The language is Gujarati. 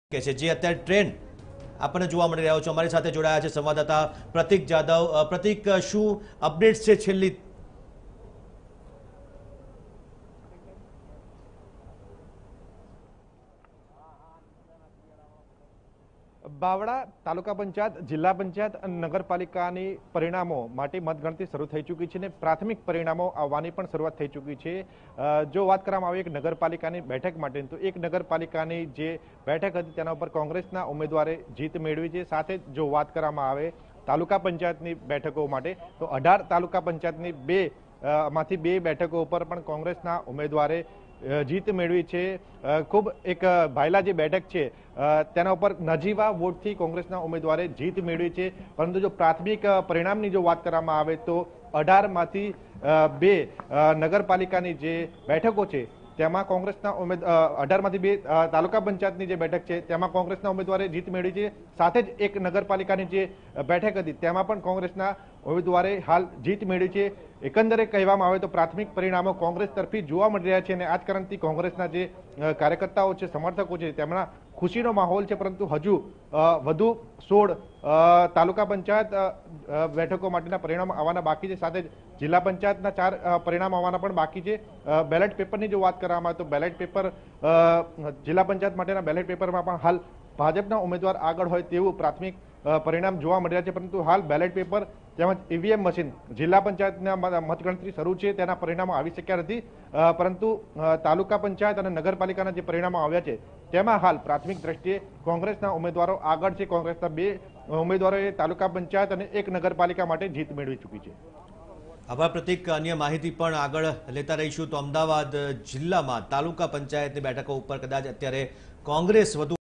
કે છે જે અત્યારે ટ્રેન્ડ આપણને જોવા મળી રહ્યો છે। અમારી સાથે જોડાયા છે સંવાદદાતા પ્રતીક જાદવ। પ્રતીક, શું અપડેટ્સ છે છેલ્લી? બાવળા તાલુકા પંચાયત, જિલ્લા પંચાયત અને નગરપાલિકાની પરિણામો માટે મતગણતરી શરૂ થઈ ચૂકી છે અને પ્રાથમિક પરિણામો આવવાની પણ શરૂઆત થઈ ચૂકી છે। જો વાત કરવામાં આવે એક નગરપાલિકાની બેઠક માટે, તો એક નગરપાલિકાની જે બેઠક હતી તેના ઉપર કોંગ્રેસના ઉમેદવારે જીત મેળવી છે। સાથે જ જો વાત કરવામાં આવે તાલુકા પંચાયતની બેઠકો માટે, તો 18 તાલુકા પંચાયતની માંથી બે બેઠકો ઉપર પણ કોંગ્રેસના ઉમેદવારે જીત મેળવી છે। ખૂબ એક ભાયલા જે બેઠક છે તેના ઉપર નજીવા વોટથી કોંગ્રેસના ઉમેદવારે જીત મેળવી છે। પરંતુ જો પ્રાથમિક પરિણામની જો વાત કરવામાં આવે તો 18 માંથી બે નગરપાલિકાની જે બેઠકો છે તેમાં કોંગ્રેસના 18 માંથી બે તાલુકા પંચાયતની જે બેઠક છે તેમાં કોંગ્રેસના ઉમેદવારે જીત મેળવી છે। સાથે જ એક નગરપાલિકાની જે બેઠક હતી તેમાં પણ કોંગ્રેસના ઉમેદવારે હાલ જીત મેળવી છે। એકંદરે કહેવામાં આવે તો પ્રાથમિક પરિણામો કોંગ્રેસ તરફી જોવા મળી રહ્યા છે અને આ જ કારણથી કોંગ્રેસના જે કાર્યકર્તાઓ છે, સમર્થકો છે, તેમના ખુશીનો માહોલ છે। પરંતુ હજુ વધુ 16 તાલુકા પંચાયત બેઠકો માટેના પરિણામો આવવાના બાકી છે। સાથે જ જિલ્લા પંચાયતના 4 પરિણામ આવવાના પણ બાકી છે। બેલેટ પેપરની જો વાત કરવામાં આવે તો બેલેટ પેપર જિલ્લા પંચાયત માટેના બેલેટ પેપરમાં પણ હાલ ભાજપના ઉમેદવાર આગળ હોય તેવું પ્રાથમિક પરિણામ જોવા મળી રહ્યા છે। પરંતુ હાલ બેલેટ પેપર તેમજ ઈવીએમ મશીન જિલ્લા પંચાયતના મતગણતરી શરૂ છે તેના પરિણામો આવી શક્યા નથી। પરંતુ તાલુકા પંચાયત અને નગરપાલિકાના જે પરિણામો આવ્યા છે તેમાં હાલ પ્રાથમિક દ્રષ્ટિએ કોંગ્રેસના ઉમેદવારો આગળ છે। કોંગ્રેસના બે ઉમેદવારોએ તાલુકા પંચાયત અને એક નગરપાલિકા માટે જીત મેળવી ચૂકી છે। આભાર પ્રતીક। અન્ય માહિતી પણ આગળ લેતા રહીશું। તો અમદાવાદ જિલ્લામાં તાલુકા પંચાયતની બેઠકો ઉપર કદાચ અત્યારે કોંગ્રેસ વધુ